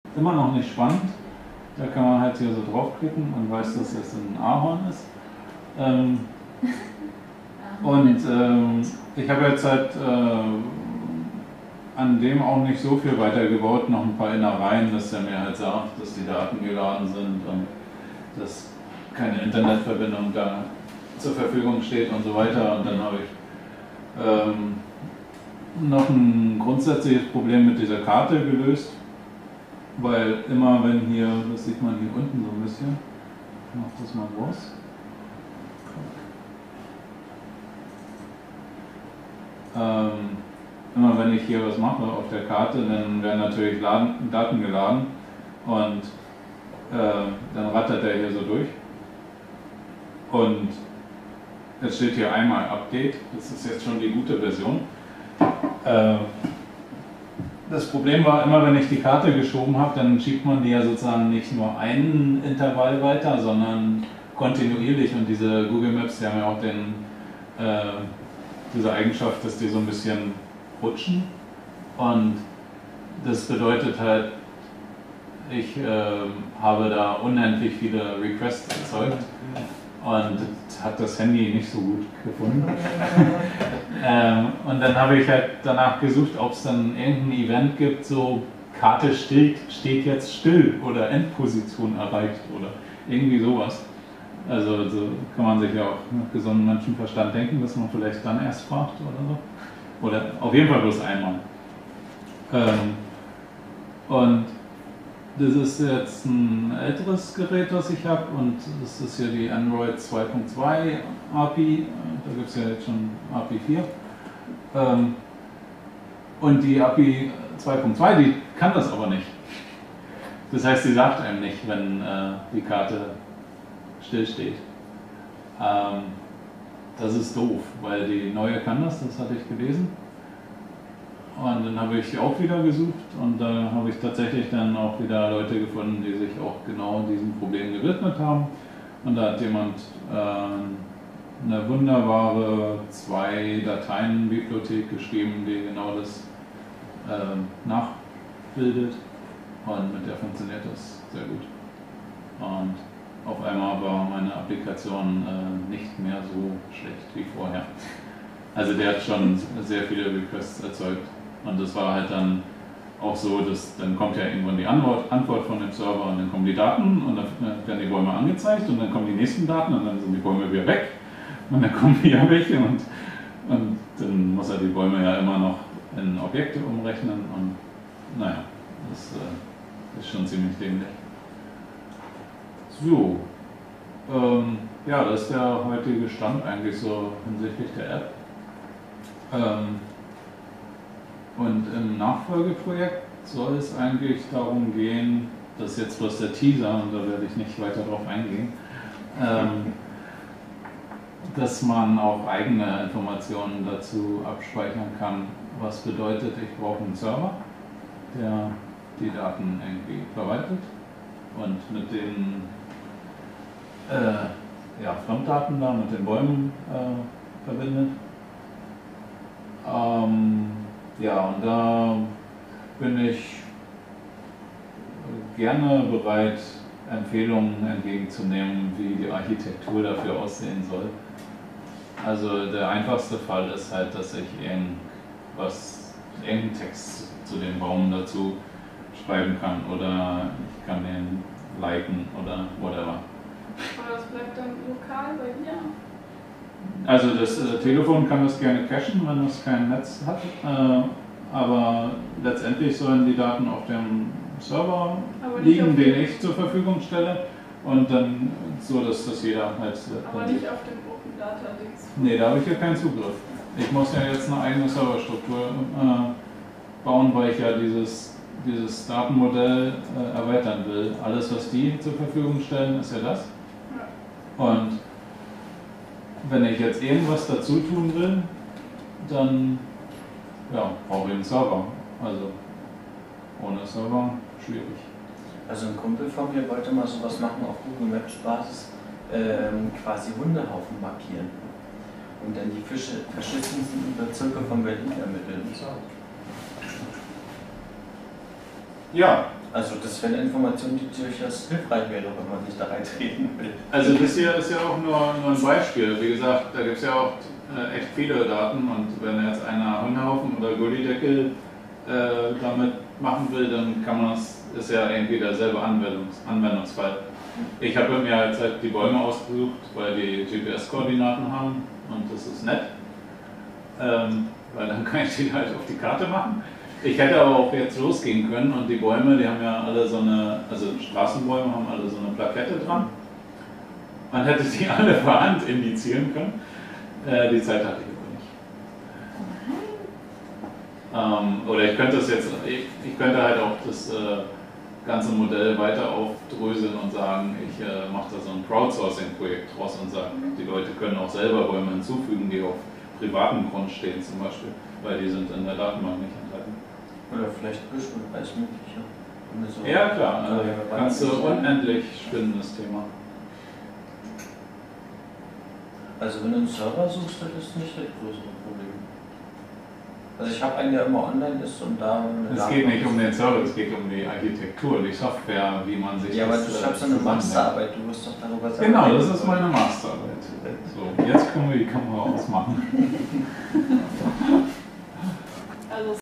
immer noch nicht spannend. Da kann man halt hier so draufklicken und weiß, dass es ein Ahorn ist. Ich habe jetzt halt an dem auch nicht so viel weitergebaut, noch ein paar Innereien, dass er mir halt sagt, dass die Daten geladen sind und dass keine Internetverbindung da zur Verfügung steht und so weiter. Und dann habe ich noch ein grundsätzliches Problem mit dieser Karte gelöst, weil immer wenn hier, das sieht man hier unten so ein bisschen, ich mache das mal groß. Immer wenn ich hier was mache auf der Karte, dann werden natürlich Daten geladen und dann rattert er hier so durch. Und jetzt steht hier einmal Update, das ist jetzt schon die gute Version. Das Problem war, immer wenn ich die Karte geschoben habe, dann schiebt man die ja sozusagen nicht nur einen Intervall weiter, sondern kontinuierlich. Und diese Google Maps, die haben ja auch diese Eigenschaft, dass die so ein bisschen rutschen. Und das bedeutet halt, ich habe da unendlich viele Requests erzeugt. Und hat das Handy nicht so gut gefunden. Und dann habe ich halt danach gesucht, ob es dann irgendein Event gibt, so Karte steht jetzt still oder Endposition erreicht oder irgendwie sowas. Also so kann man sich ja auch mit gesundem Menschenverstand denken, dass man vielleicht dann erst fragt oder so. Oder auf jeden Fall bloß einmal. Und das ist jetzt ein älteres Gerät, das ich habe, und das ist hier die Android 2.2 API, da gibt es ja jetzt schon API 4. Und die API 2.2, die kann das aber nicht. Das heißt, sie sagt einem nicht, wenn die Karte stillsteht. Das ist doof, weil die neue kann das hatte ich gelesen. Und dann habe ich auch wieder gesucht und da habe ich tatsächlich dann auch wieder Leute gefunden, die sich auch genau diesem Problem gewidmet haben. Und da hat jemand eine wunderbare 2-Dateien-Bibliothek geschrieben, die genau das nachbildet. Und mit der funktioniert das sehr gut. Und auf einmal war meine Applikation nicht mehr so schlecht wie vorher. Also der hat schon sehr viele Requests erzeugt. Und das war halt dann auch so, dass dann kommt ja irgendwann die Antwort von dem Server und dann kommen die Daten und dann werden die Bäume angezeigt und dann kommen die nächsten Daten und dann sind die Bäume wieder weg und dann kommen wieder welche und dann muss er die Bäume ja immer noch in Objekte umrechnen und naja, das ist schon ziemlich dämlich. So, ja, das ist der heutige Stand eigentlich so hinsichtlich der App. Und im Nachfolgeprojekt soll es eigentlich darum gehen, das ist jetzt bloß der Teaser und da werde ich nicht weiter drauf eingehen, dass man auch eigene Informationen dazu abspeichern kann. Was bedeutet, ich brauche einen Server, der die Daten irgendwie verwaltet und mit den Fremddaten da, mit den Bäumen verbindet. Ja, und da bin ich gerne bereit, Empfehlungen entgegenzunehmen, wie die Architektur dafür aussehen soll. Also der einfachste Fall ist halt, dass ich irgendeinen Text zu dem Baum dazu schreiben kann oder ich kann den liken oder whatever. Aber das bleibt dann lokal bei dir? Also das Telefon kann das gerne cachen, wenn es kein Netz hat, aber letztendlich sollen die Daten auf dem Server liegen, den ich zur Verfügung stelle und dann so, dass das jeder halt... Aber nicht auf dem OpenData-Dings? Nee, da habe ich ja keinen Zugriff. Ich muss ja jetzt eine eigene Serverstruktur bauen, weil ich ja dieses Datenmodell erweitern will. Alles, was die zur Verfügung stellen, ist ja das. Ja. Und wenn ich jetzt irgendwas dazu tun will, dann brauche ich einen Server. Also ohne Server schwierig. Also ein Kumpel von mir wollte mal sowas machen auf Google Maps Basis, quasi Hundehaufen markieren und dann die verschissensten Bezirke von Berlin ermitteln. Ja, Also das wäre eine Information, die durchaus hilfreich wäre, wenn man nicht da reintreten will. Also das hier ist ja auch nur ein Beispiel. Wie gesagt, da gibt es ja auch echt viele Daten und wenn jetzt einer Hundehaufen oder Gullideckel damit machen will, dann kann man das, ist ja irgendwie derselbe Anwendungsfall. Ich habe mir halt die Bäume ausgesucht, weil die GPS-Koordinaten haben und das ist nett, weil dann kann ich die halt auf die Karte machen. Ich hätte aber auch jetzt losgehen können und die Bäume, die haben ja alle so eine, also Straßenbäume haben alle so eine Plakette dran. Man hätte die alle per Hand indizieren können. Die Zeit hatte ich aber nicht. Oder ich könnte das jetzt, ich könnte halt auch das ganze Modell weiter aufdröseln und sagen, ich mache da so ein Crowdsourcing-Projekt draus und sage, die Leute können auch selber Bäume hinzufügen, die auf privatem Grund stehen zum Beispiel, weil die sind in der Datenbank nicht enthalten. Oder vielleicht Büschel, alles Mögliche. So ja klar, kannst du unendlich spinnen, das Thema. Also wenn du einen Server suchst, das ist nicht das größere Problem. Also ich habe einen, der immer online ist und da... Es geht nicht um den Server, es geht um die Architektur, die Software, wie man sich... Ja, aber du schreibst eine Masterarbeit, du wirst doch darüber sagen. Genau, das ist meine Masterarbeit. So, jetzt können wir die Kamera ausmachen.